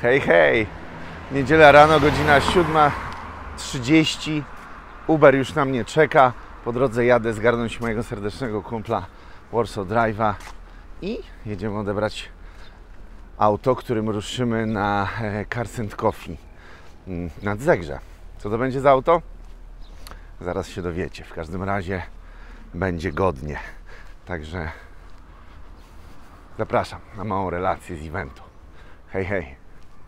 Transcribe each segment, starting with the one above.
Hej, hej! Niedziela rano, godzina 7:30. Uber już na mnie czeka. Po drodze jadę zgarnąć mojego serdecznego kumpla Warsaw Drive'a i jedziemy odebrać auto, którym ruszymy na Cars & Coffee nad Zegrze. Co to będzie za auto? Zaraz się dowiecie. W każdym razie będzie godnie. Także zapraszam na małą relację z eventu. Hej, hej!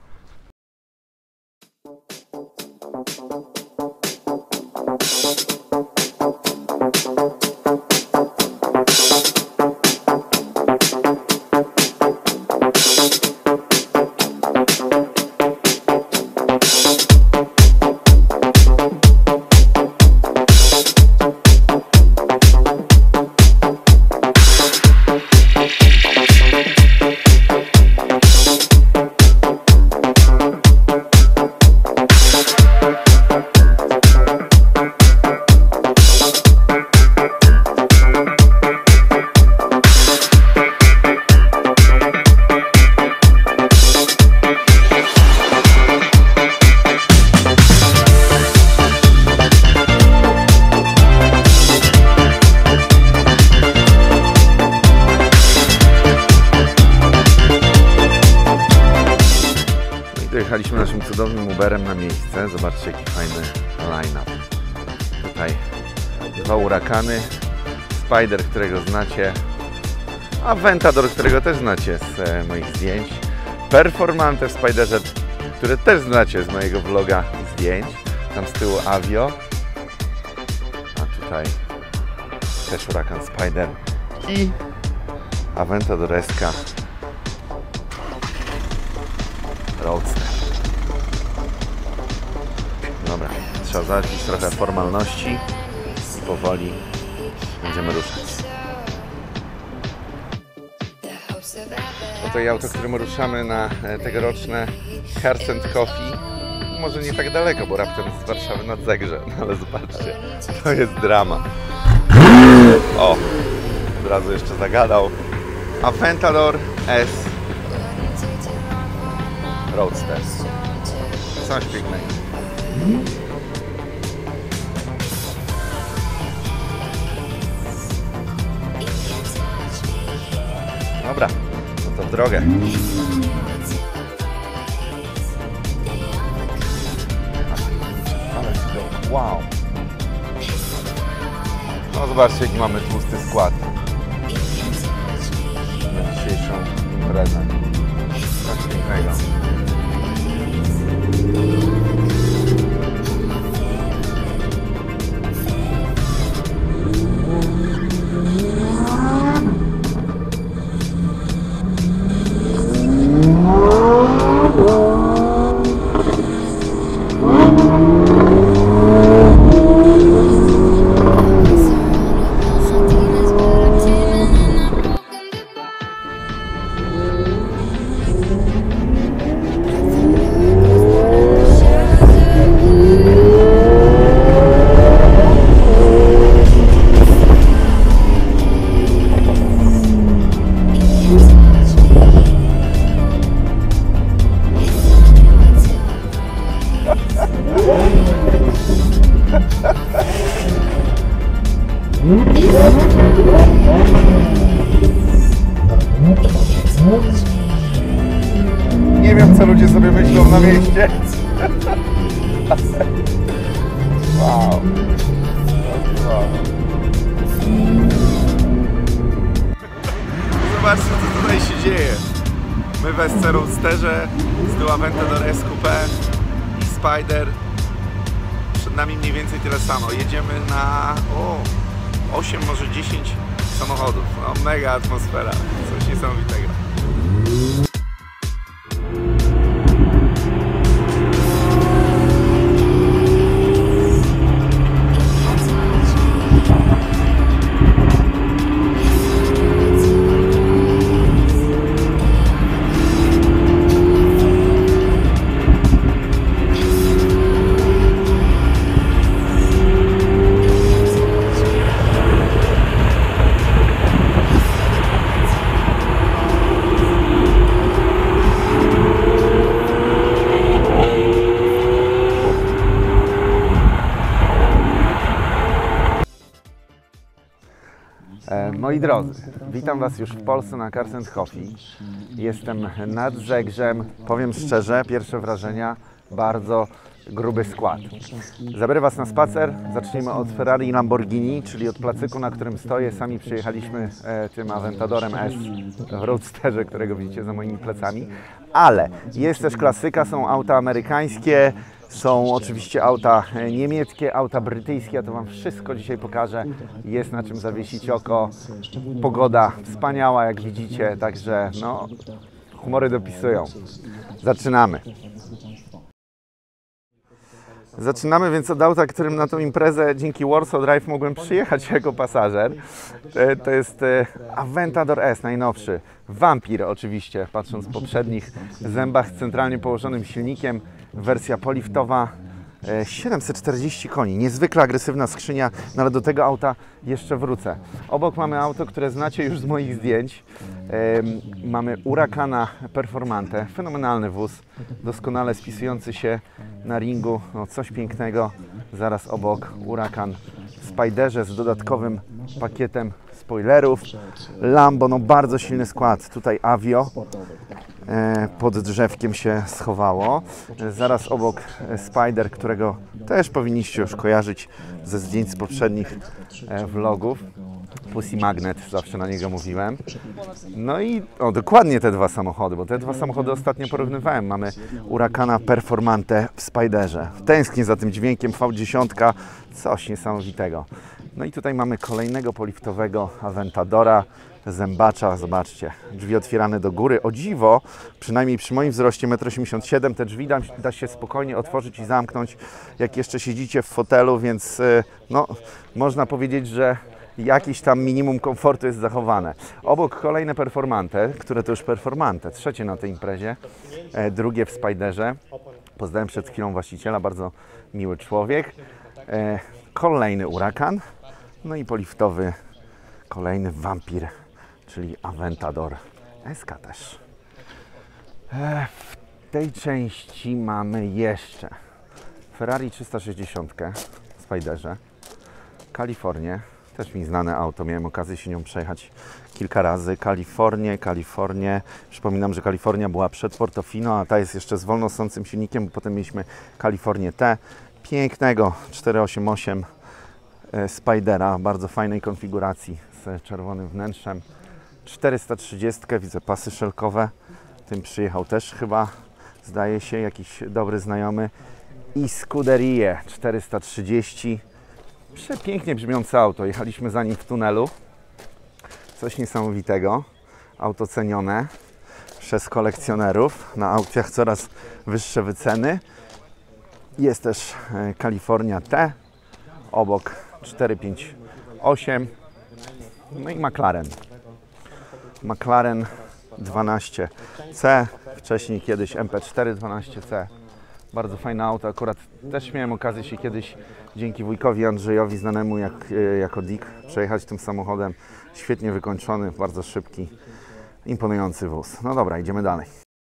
Dojechaliśmy naszym cudownym Uberem na miejsce. Zobaczcie, jaki fajny line-up. Tutaj dwa Huracany, Spider, którego znacie, Aventador, którego też znacie z moich zdjęć, Performante w Spiderze, które też znacie z mojego vloga i zdjęć. Tam z tyłu Avio, a tutaj też Huracan Spider i Aventadoreska Roadster. Dobra, trzeba załatwić trochę formalności i powoli będziemy ruszać. Oto i auto, którym ruszamy na tegoroczne Cars & Coffee. Może nie tak daleko, bo raptem z Warszawy nad Zegrze, no ale zobaczcie, to jest drama. O, od razu jeszcze zagadał. Aventador S Roadster. Coś pięknego. Dobra, no to w drogę. Ale wow. No zobaczcie, jaki mamy tłusty skład na dzisiejszą imprezę. Coś pięknego. Nie wiem, co ludzie sobie myślą na mieście. Wow. Zobaczcie, co tutaj się dzieje. My w SC Roadsterze, z tyłu Aventador S Coupe i Spider. Przed nami mniej więcej tyle samo. Jedziemy na 8, może 10 samochodów. No, mega atmosfera. Coś niesamowitego. Moi drodzy, witam Was już w Polsce na Cars & Coffee. Jestem nad Zegrzem. Powiem szczerze, pierwsze wrażenia, bardzo gruby skład. Zabiorę Was na spacer. Zacznijmy od Ferrari i Lamborghini, czyli od placyku, na którym stoję. Sami przyjechaliśmy tym Aventadorem S w Roadsterze, którego widzicie za moimi plecami. Ale jest też klasyka, są auta amerykańskie, są oczywiście auta niemieckie, auta brytyjskie. Ja to Wam wszystko dzisiaj pokażę. Jest na czym zawiesić oko. Pogoda wspaniała, jak widzicie, także no, humory dopisują. Zaczynamy. Zaczynamy więc od auta, którym na tą imprezę dzięki Warsaw Drive mogłem przyjechać jako pasażer. To jest Aventador S, najnowszy. Vampir oczywiście, patrząc w poprzednich zębach z centralnie położonym silnikiem. Wersja poliftowa, 740 koni, niezwykle agresywna skrzynia, no ale do tego auta jeszcze wrócę. Obok mamy auto, które znacie już z moich zdjęć. Mamy Huracana Performante, fenomenalny wóz, doskonale spisujący się na ringu, no coś pięknego. Zaraz obok Huracan w Spiderze z dodatkowym pakietem spoilerów. Lambo, no bardzo silny skład, tutaj Avio. Pod drzewkiem się schowało. Zaraz obok Spider, którego też powinniście już kojarzyć ze zdjęć z poprzednich vlogów. Pussy Magnet, zawsze na niego mówiłem. No i dokładnie te dwa samochody, bo te dwa samochody ostatnio porównywałem. Mamy Huracana Performante w Spiderze. Tęsknię za tym dźwiękiem V10, coś niesamowitego. No i tutaj mamy kolejnego poliftowego Aventadora, zębacza, zobaczcie, drzwi otwierane do góry. O dziwo, przynajmniej przy moim wzroście 1,87 m, te drzwi da się spokojnie otworzyć i zamknąć, jak jeszcze siedzicie w fotelu, więc no, można powiedzieć, że jakiś tam minimum komfortu jest zachowane. Obok kolejne Performante, które to już Performante, trzecie na tej imprezie, drugie w Spiderze. Poznałem przed chwilą właściciela, bardzo miły człowiek. Kolejny Huracan, no i poliftowy kolejny Vampir, czyli Aventador SK też. W tej części mamy jeszcze Ferrari 360 w Spiderze, Kalifornię, też mi znane auto, miałem okazję się nią przejechać kilka razy. Kalifornię. Przypominam, że Kalifornia była przed Portofino, a ta jest jeszcze z wolnosącym silnikiem, bo potem mieliśmy Kalifornię T, pięknego 488 Spidera, bardzo fajnej konfiguracji z czerwonym wnętrzem. 430, widzę pasy szelkowe, tym przyjechał też chyba, zdaje się, jakiś dobry znajomy. I Scuderie 430, przepięknie brzmiące auto, jechaliśmy za nim w tunelu, coś niesamowitego, auto cenione przez kolekcjonerów, na aukcjach coraz wyższe wyceny. Jest też Kalifornia T, obok 458, no i McLaren 12C, wcześniej kiedyś MP4 12C. Bardzo fajne auto, akurat też miałem okazję się kiedyś dzięki wujkowi Andrzejowi, znanemu jako Dick, przejechać tym samochodem. Świetnie wykończony, bardzo szybki, imponujący wóz. No dobra, idziemy dalej.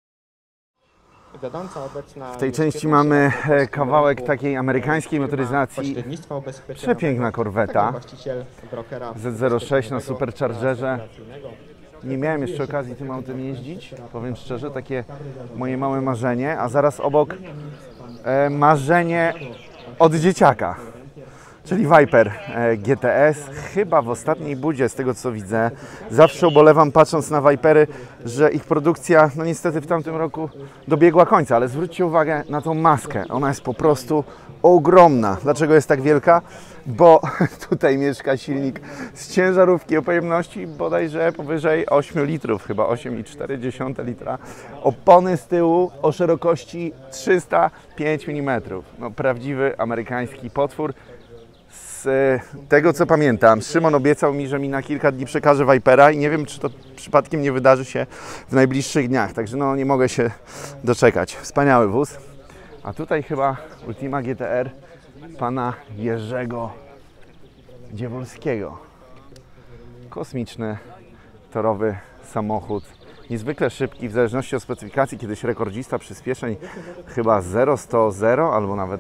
W tej części mamy kawałek takiej amerykańskiej motoryzacji. Przepiękna korweta Z06 na Superchargerze. Nie miałem jeszcze okazji tym autem jeździć, powiem szczerze, takie moje małe marzenie, a zaraz obok marzenie od dzieciaka, czyli Viper GTS, chyba w ostatniej budzie, z tego co widzę. Zawsze ubolewam, patrząc na Vipery, że ich produkcja, no niestety w tamtym roku dobiegła końca, ale zwróćcie uwagę na tą maskę, ona jest po prostu ogromna. Dlaczego jest tak wielka? Bo tutaj mieszka silnik z ciężarówki o pojemności bodajże powyżej 8 litrów, chyba 8,4 litra. Opony z tyłu o szerokości 305 mm. No, prawdziwy amerykański potwór. Z tego co pamiętam, Szymon obiecał mi, że mi na kilka dni przekaże Vipera i nie wiem, czy to przypadkiem nie wydarzy się w najbliższych dniach. Także no, nie mogę się doczekać. Wspaniały wóz. A tutaj chyba Ultima GTR pana Jerzego Dziewolskiego. Kosmiczny, torowy samochód. Niezwykle szybki, w zależności od specyfikacji, kiedyś rekordzista przyspieszeń chyba 0-100-0 albo nawet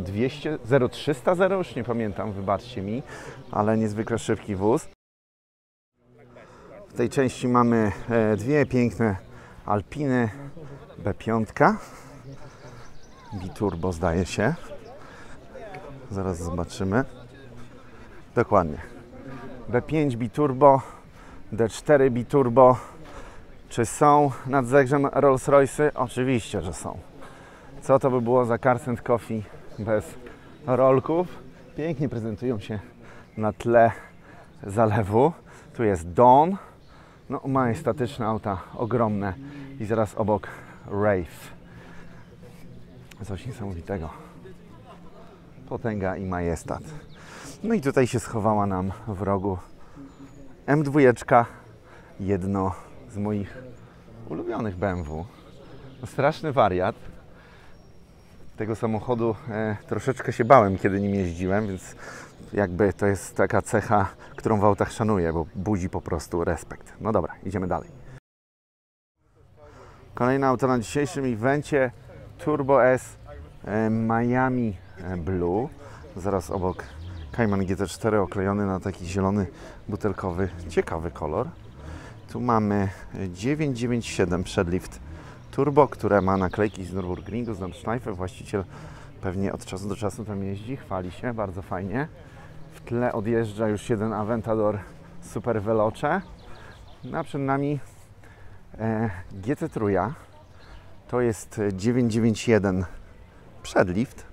0-200, 0-300-0, już nie pamiętam, wybaczcie mi, ale niezwykle szybki wóz. W tej części mamy dwie piękne Alpiny B5 Biturbo, zdaje się. Zaraz zobaczymy. Dokładnie. B5 Biturbo, D4 Biturbo. Czy są nad zegrzem Rolls-Royce'y? Oczywiście, że są. Co to by było za Cars & Coffee bez rolków? Pięknie prezentują się na tle zalewu. Tu jest Dawn. No, majestatyczne auta, ogromne. I zaraz obok Wraith. Coś niesamowitego. Potęga i majestat. No i tutaj się schowała nam w rogu M2, jedno z moich ulubionych BMW. No, straszny wariat. Tego samochodu troszeczkę się bałem, kiedy nim jeździłem, więc jakby to jest taka cecha, którą w autach szanuję, bo budzi po prostu respekt. No dobra, idziemy dalej. Kolejne auto na dzisiejszym evencie Turbo S Miami Blue. Zaraz obok Cayman GT4 oklejony na taki zielony, butelkowy, ciekawy kolor. Tu mamy 997 Przedlift Turbo, które ma naklejki z Nürburgringu, z Nordschleife. Właściciel pewnie od czasu do czasu tam jeździ, chwali się, bardzo fajnie. W tle odjeżdża już jeden Aventador Super Veloce. A przed nami GT3. To jest 991 Przedlift.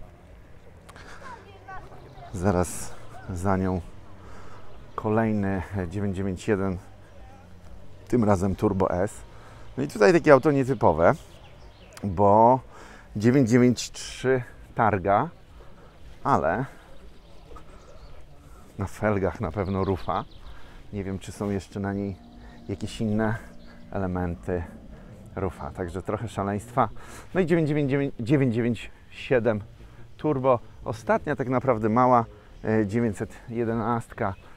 Zaraz za nią kolejny 991, tym razem Turbo S. No i tutaj takie auto nietypowe, bo 993 targa, ale na felgach na pewno rufa. Nie wiem, czy są jeszcze na niej jakieś inne elementy rufa, także trochę szaleństwa. No i 997 Turbo, ostatnia tak naprawdę mała 911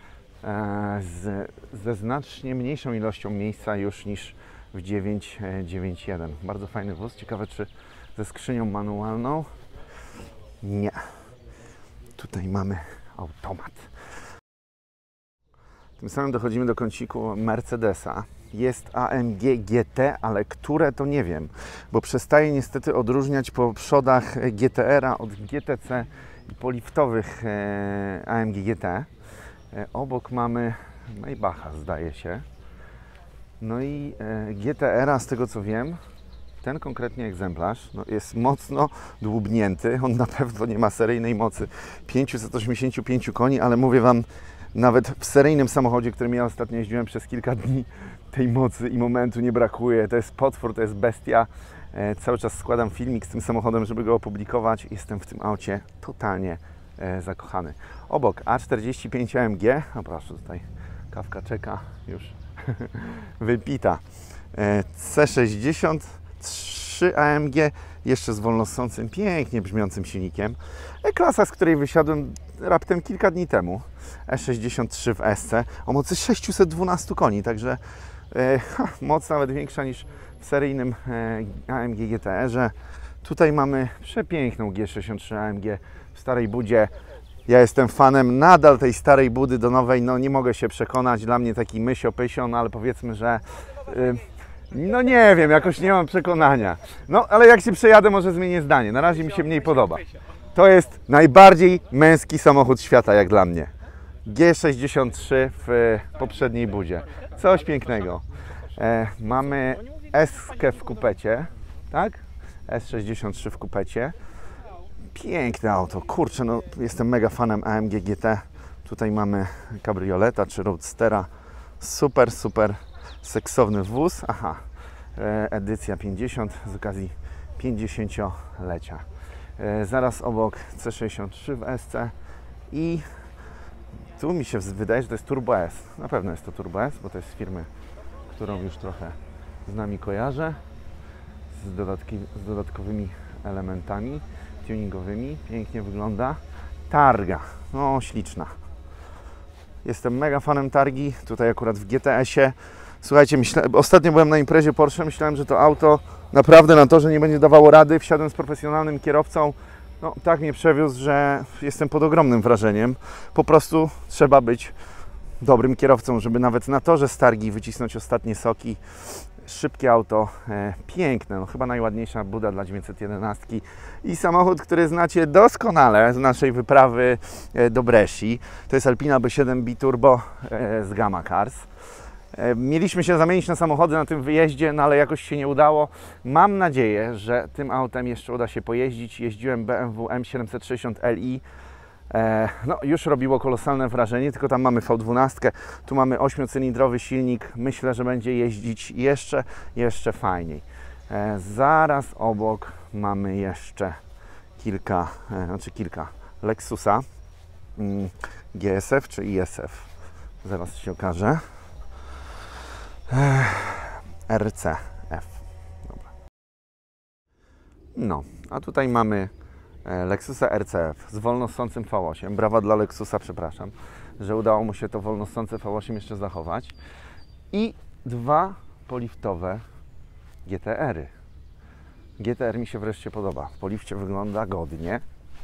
ze znacznie mniejszą ilością miejsca już niż w 991. Bardzo fajny wóz, ciekawe czy ze skrzynią manualną. Nie. Tutaj mamy automat. Tym samym dochodzimy do kąciku Mercedesa. Jest AMG GT, ale które to nie wiem, bo przestaje niestety odróżniać po przodach GTR-a od GTC i poliftowych AMG GT. Obok mamy Maybacha, zdaje się. No i GTR-a, z tego co wiem, ten konkretnie egzemplarz jest mocno dłubnięty. On na pewno nie ma seryjnej mocy 585 koni, ale mówię Wam, nawet w seryjnym samochodzie, którym ja ostatnio jeździłem przez kilka dni, tej mocy i momentu nie brakuje. To jest potwór, to jest bestia. Cały czas składam filmik z tym samochodem, żeby go opublikować. Jestem w tym aucie totalnie zakochany. Obok A45 AMG, a proszę, tutaj kawka czeka już wypita. C63 AMG, jeszcze z wolnosącym, pięknie brzmiącym silnikiem. E-klasa, z której wysiadłem raptem kilka dni temu. E63 w SC o mocy 612 koni, także moc nawet większa niż w seryjnym AMG GTR-ze. Tutaj mamy przepiękną G63 AMG w starej budzie. Ja jestem fanem nadal tej starej budy, do nowej no nie mogę się przekonać. Dla mnie taki mysio-pysio, no ale powiedzmy, że no nie wiem, jakoś nie mam przekonania. No ale jak się przejadę, może zmienię zdanie. Na razie mi się mniej podoba. To jest najbardziej męski samochód świata, jak dla mnie. G63 w poprzedniej budzie. Coś pięknego. Mamy S-kę w kupecie, tak? S63 w kupecie. Piękne auto. Kurczę, no jestem mega fanem AMG GT. Tutaj mamy kabrioleta czy roadstera. Super, super seksowny wóz. Aha, edycja 50 z okazji 50-lecia. Zaraz obok C63 w SC i tu mi się wydaje, że to jest Turbo S. Na pewno jest to Turbo S, bo to jest z firmy, którą już trochę z nami kojarzę. Z dodatkowymi elementami tuningowymi. Pięknie wygląda. Targa. No, śliczna. Jestem mega fanem targi. Tutaj akurat w GTS-ie. Słuchajcie, ostatnio byłem na imprezie Porsche. Myślałem, że to auto naprawdę na torze nie będzie dawało rady. Wsiadłem z profesjonalnym kierowcą. No, tak mnie przewiózł, że jestem pod ogromnym wrażeniem. Po prostu trzeba być dobrym kierowcą, żeby nawet na torze Stargi wycisnąć ostatnie soki. Szybkie auto, piękne, no chyba najładniejsza buda dla 911 i samochód, który znacie doskonale z naszej wyprawy do Bresci. To jest Alpina B7 Biturbo z Gamma Cars. Mieliśmy się zamienić na samochody na tym wyjeździe, no ale jakoś się nie udało. Mam nadzieję, że tym autem jeszcze uda się pojeździć. Jeździłem BMW M760 Li. No, już robiło kolosalne wrażenie, tylko tam mamy V12, tu mamy 8-cylindrowy silnik. Myślę, że będzie jeździć jeszcze fajniej. Zaraz obok mamy jeszcze kilka Lexusa GSF czy ISF. Zaraz się okaże. RCF. Dobra. No, a tutaj mamy Lexusa RCF z wolnossącym V8. Brawa dla Lexusa, przepraszam, że udało mu się to wolnossące V8 jeszcze zachować. I dwa poliftowe GTR-y. GTR mi się wreszcie podoba. W polifcie wygląda godnie.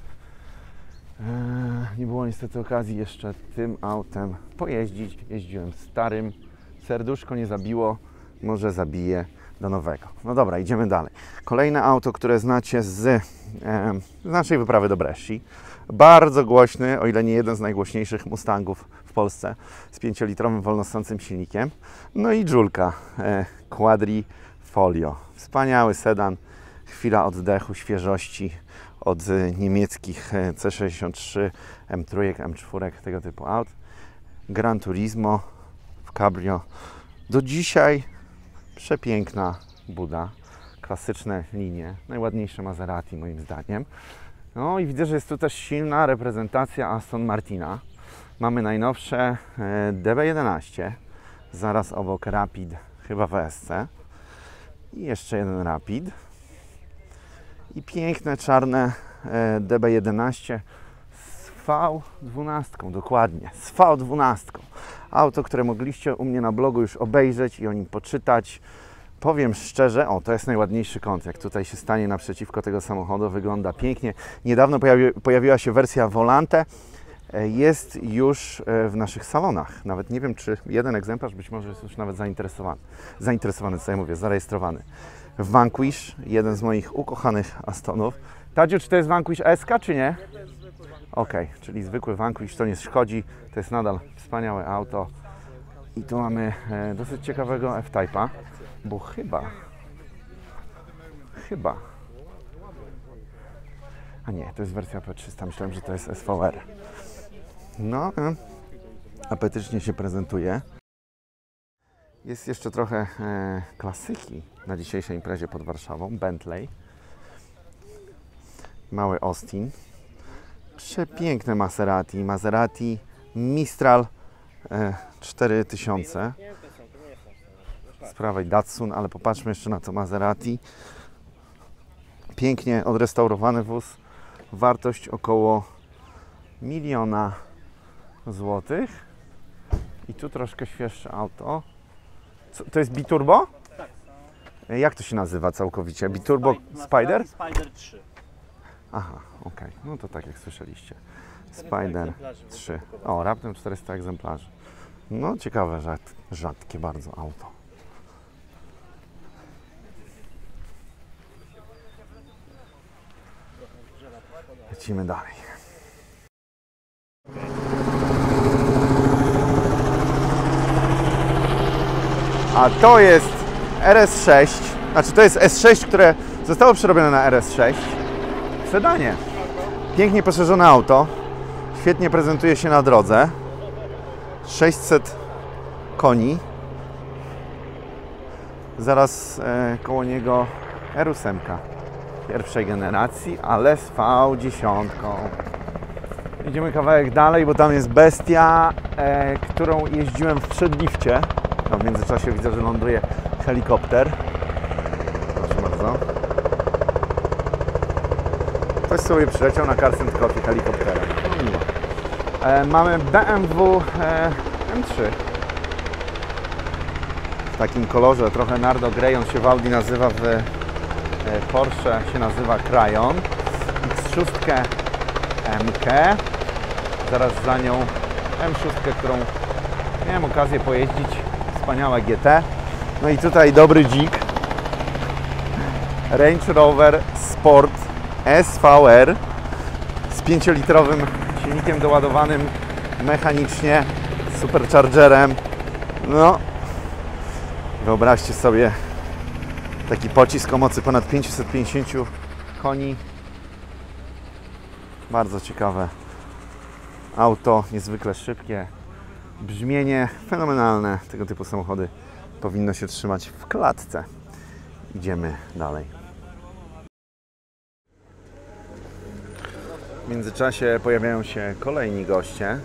Nie było niestety okazji jeszcze tym autem pojeździć. Jeździłem starym. Serduszko nie zabiło, może zabije do nowego. No dobra, idziemy dalej. Kolejne auto, które znacie z naszej wyprawy do Bresci. Bardzo głośny, o ile nie jeden z najgłośniejszych Mustangów w Polsce, z 5-litrowym wolnossącym silnikiem. No i Julka Quadrifoglio. Wspaniały sedan, chwila oddechu, świeżości od niemieckich C63, M3, M4, tego typu aut. Gran Turismo w cabrio. Do dzisiaj przepiękna buda, klasyczne linie, najładniejsze Maserati moim zdaniem. No i widzę, że jest tu też silna reprezentacja Aston Martina. Mamy najnowsze DB11, zaraz obok Rapid, chyba WSC. I jeszcze jeden Rapid. I piękne czarne DB11 z V12, dokładnie, z V12. Auto, które mogliście u mnie na blogu już obejrzeć i o nim poczytać. Powiem szczerze, to jest najładniejszy kąt, jak tutaj się stanie naprzeciwko tego samochodu, wygląda pięknie. Niedawno pojawiła się wersja Volante, jest już w naszych salonach. Nawet nie wiem, czy jeden egzemplarz być może jest już nawet zarejestrowany. Vanquish, jeden z moich ukochanych Astonów. Tadziu, czy to jest Vanquish SK, czy nie? Ok, czyli zwykły Vanquish, to nie szkodzi, to jest nadal wspaniałe auto. I tu mamy dosyć ciekawego F-Type'a, bo chyba, a nie, to jest wersja P300, myślałem, że to jest SVR. No, apetycznie się prezentuje. Jest jeszcze trochę klasyki na dzisiejszej imprezie pod Warszawą, Bentley. Mały Austin. Przepiękne Maserati Mistral 4000. Z prawej Datsun, ale popatrzmy jeszcze na to Maserati. Pięknie odrestaurowany wóz. Wartość około 1 000 000 złotych. I tu troszkę świeższe auto. To jest Biturbo? Tak. Jak to się nazywa całkowicie? Biturbo Spider? Spider 3. Aha, okej. No to tak jak słyszeliście. Spider 3. O, raptem 400 egzemplarzy. No ciekawe, rzadkie bardzo auto. Lecimy dalej. A to jest RS6, znaczy to jest S6, które zostało przerobione na RS6 w sedanie. Pięknie poszerzone auto, świetnie prezentuje się na drodze. 600 koni. Zaraz koło niego R8 pierwszej generacji, ale z V10. Idziemy kawałek dalej, bo tam jest bestia, którą jeździłem w przedlifcie. No, w międzyczasie widzę, że ląduje helikopter. Proszę bardzo. Ktoś sobie przyleciał na Cars & Coffee helikopterem. No, miło. Mamy BMW M3. W takim kolorze, trochę Nardo Grey, on się w Audi nazywa, w Porsche się nazywa Crayon. X6 MK. Zaraz za nią M6, którą Miałem okazję pojeździć, wspaniałe GT. No i tutaj dobry dzik. Range Rover Sport SVR z 5-litrowym silnikiem doładowanym mechanicznie, superchargerem. No, wyobraźcie sobie taki pocisk o mocy ponad 550 koni. Bardzo ciekawe auto, niezwykle szybkie, brzmienie fenomenalne. Tego typu samochody powinno się trzymać w klatce. Idziemy dalej. W międzyczasie pojawiają się kolejni goście.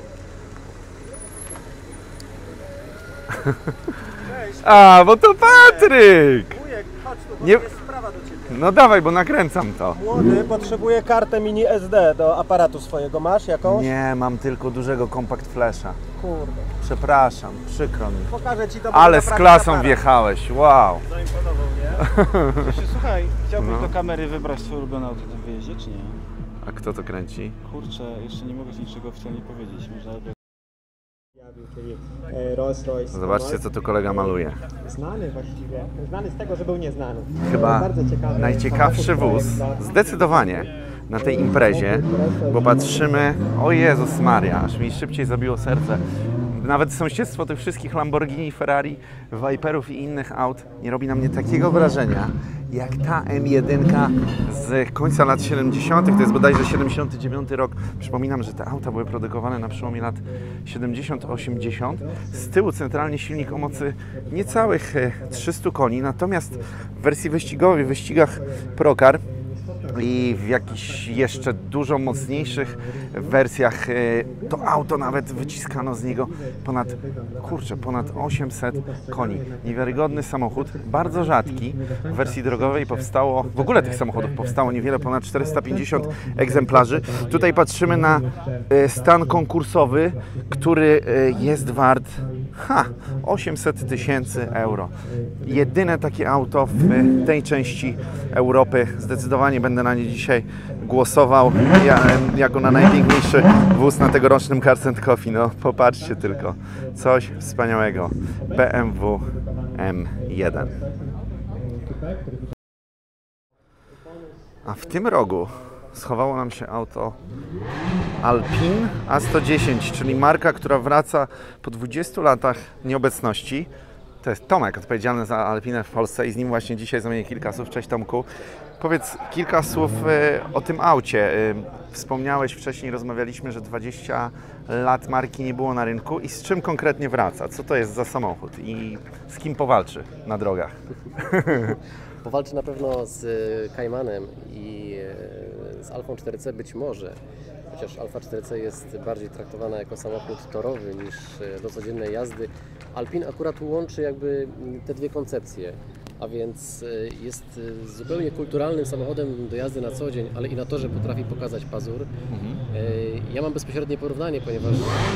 Cześć. A, bo to Patryk! Wujek, chodź tu, bo Nie- jest sprawa do Ciebie. No dawaj, bo nakręcam to. Młody potrzebuje kartę mini SD do aparatu swojego. Masz jakąś? Nie, mam tylko dużego compact flasha. Kurde. Przepraszam, przykro mi. Pokażę Ci to. Ale z naprawdę klasą aparat. wjechałeś, wow. Zaimponował, nie? Krzysiu, słuchaj, chciałbyś No. do kamery wybrać swoje ulubione auto w wyjeździe, czy nie? A kto to kręci? Kurczę, jeszcze nie mogę Ci niczego oficjalnie powiedzieć. Można Czyli Rolls-Royce. Zobaczcie, co tu kolega maluje. Znany właściwie. Znany z tego, że był nieznany. Chyba Bardzo ciekawy najciekawszy samochód, wóz, projekt dla- zdecydowanie, na tej imprezie, bo patrzymy, o Jezus Maria, aż mi szybciej zabiło serce. Nawet sąsiedztwo tych wszystkich Lamborghini, Ferrari, Viperów i innych aut nie robi na mnie takiego wrażenia, jak ta M1 z końca lat 70., to jest bodajże 79 rok. Przypominam, że te auta były produkowane na przełomie lat 70-80. Z tyłu centralnie silnik o mocy niecałych 300 koni, natomiast w wersji wyścigowej, w wyścigach Procar i w jakichś jeszcze dużo mocniejszych wersjach to auto nawet wyciskano z niego ponad 800 koni. Niewiarygodny samochód, bardzo rzadki. W wersji drogowej powstało, w ogóle tych samochodów powstało niewiele, ponad 450 egzemplarzy. Tutaj patrzymy na stan konkursowy, który jest wart 800 000 euro. Jedyne takie auto w tej części Europy. Zdecydowanie będę na nie dzisiaj głosował jako na najpiękniejszy wóz na tegorocznym Cars & Coffee. No popatrzcie tylko, coś wspaniałego. BMW M1. A w tym rogu schowało nam się auto Alpine A110, czyli marka, która wraca po 20 latach nieobecności. To jest Tomek odpowiedzialny za Alpinę w Polsce i z nim właśnie dzisiaj zamienię kilka słów. Cześć Tomku. Powiedz kilka słów o tym aucie. Wspomniałeś wcześniej, rozmawialiśmy, że 20 lat marki nie było na rynku i z czym konkretnie wraca? Co to jest za samochód i z kim powalczy na drogach? Powalczy na pewno z Caymanem i z Alfą 4C być może, chociaż Alfa 4C jest bardziej traktowana jako samochód torowy niż do codziennej jazdy. Alpine akurat łączy jakby te dwie koncepcje, a więc jest zupełnie kulturalnym samochodem do jazdy na co dzień, ale i na torze potrafi pokazać pazur. Ja mam bezpośrednie porównanie, ponieważ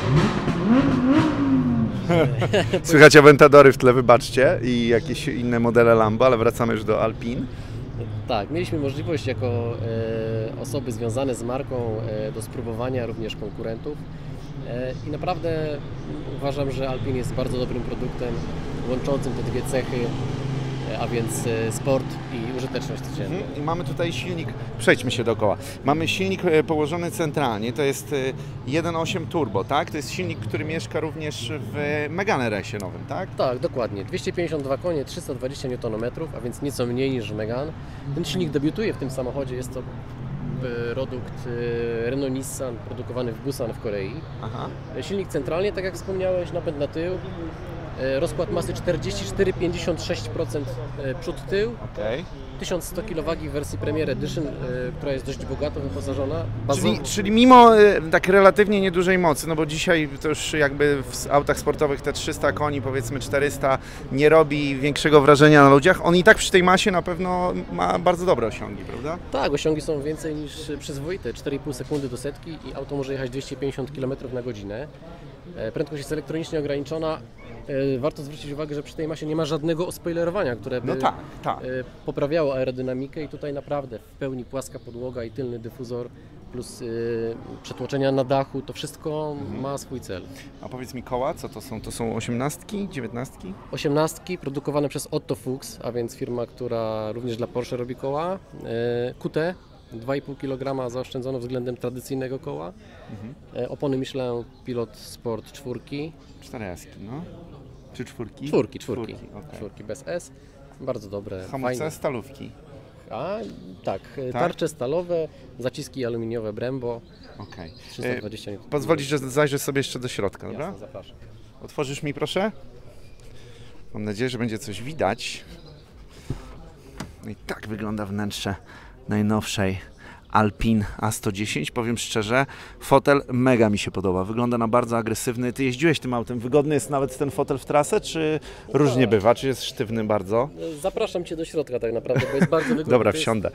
Słychać Aventadory w tle, wybaczcie, i jakieś inne modele Lambo, ale wracamy już do Alpine. tak, mieliśmy możliwość jako osoby związane z marką do spróbowania również konkurentów i naprawdę uważam, że Alpine jest bardzo dobrym produktem łączącym te dwie cechy, a więc sport i użyteczność codzienną. I mamy tutaj silnik, przejdźmy się dookoła. Mamy silnik położony centralnie, to jest 1.8 turbo, tak? To jest silnik, który mieszka również w Megane RS-ie nowym, tak? Tak, dokładnie. 252 konie, 320 Nm, a więc nieco mniej niż Megane. Ten silnik debiutuje w tym samochodzie, jest to produkt Renault-Nissan, produkowany w Busan w Korei. Aha. Silnik centralnie, tak jak wspomniałeś, napęd na tył. Rozkład masy 44,56% przód-tył. Okej. 1100 kW w wersji Premier Edition, która jest dość bogato wyposażona. Czyli mimo tak relatywnie niedużej mocy, no bo dzisiaj to już jakby w autach sportowych te 300 koni, powiedzmy 400, nie robi większego wrażenia na ludziach, on i tak przy tej masie na pewno ma bardzo dobre osiągi, prawda? Tak, osiągi są więcej niż przyzwoite, 4,5 sekundy do setki i auto może jechać 250 km na godzinę. Prędkość jest elektronicznie ograniczona. Warto zwrócić uwagę, że przy tej masie nie ma żadnego ospoilerowania, które by No tak, tak. poprawiało aerodynamikę i tutaj naprawdę w pełni płaska podłoga i tylny dyfuzor plus przetłoczenia na dachu, to wszystko ma swój cel. A powiedz mi koła, co to są? To są 18, 19? 18 produkowane przez Otto Fuchs, a więc firma, która również dla Porsche robi koła. QT 2,5 kg zaoszczędzono względem tradycyjnego koła. Opony Michelin Pilot Sport 4. 4S, no. Czy czwórki? Czwórki, okej. czwórki bez S. Bardzo dobre, Hamulce, fajne. stalówki. A tak, tarcze stalowe, zaciski aluminiowe Brembo, Okej. 320 N. Pozwolisz, że zajrzę sobie jeszcze do środka, dobra? Jasne, zapraszam. Otworzysz mi proszę? Mam nadzieję, że będzie coś widać. No i tak wygląda wnętrze najnowszej Alpine A110. Powiem szczerze, fotel mega mi się podoba. Wygląda na bardzo agresywny. Ty jeździłeś tym autem. Wygodny jest nawet ten fotel w trasę, czy różnie bywa? Czy jest sztywny bardzo? Zapraszam Cię do środka tak naprawdę, bo jest bardzo wygodny. Dobra, To jest- wsiądę.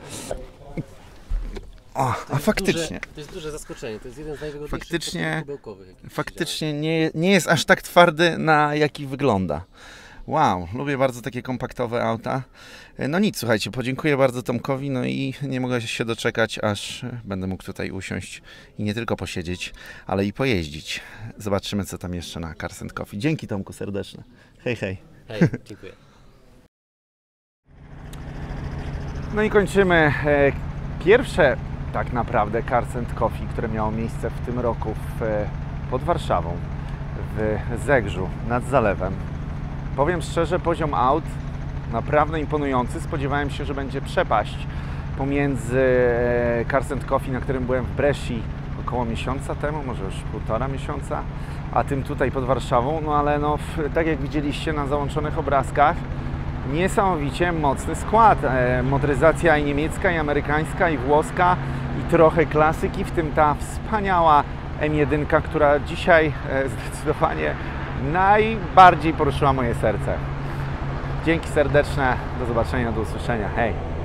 O, a faktycznie. To jest duże zaskoczenie, to jest jeden z najwygodniejszych Faktycznie- fotelów kubełkowych, jakich Faktycznie nie jest aż tak twardy, na jaki wygląda. Wow, lubię bardzo takie kompaktowe auta. No nic, słuchajcie, podziękuję bardzo Tomkowi, no i nie mogę się doczekać, aż będę mógł tutaj usiąść i nie tylko posiedzieć, ale i pojeździć. Zobaczymy, co tam jeszcze na Cars & Coffee. Dzięki Tomku serdeczne. Hej, hej. Hej, dziękuję. No i kończymy pierwsze tak naprawdę Cars & Coffee, które miało miejsce w tym roku pod Warszawą, w Zegrzu, nad zalewem. Powiem szczerze, poziom aut naprawdę imponujący. Spodziewałem się, że będzie przepaść pomiędzy Cars & Coffee, na którym byłem w Bresci około miesiąca temu, może już 1,5 miesiąca, a tym tutaj pod Warszawą. No ale no, tak jak widzieliście na załączonych obrazkach, niesamowicie mocny skład. Motoryzacja i niemiecka, i amerykańska, i włoska, i trochę klasyki, w tym ta wspaniała M1, która dzisiaj zdecydowanie najbardziej poruszyła moje serce. Dzięki serdeczne, do zobaczenia, do usłyszenia. Hej!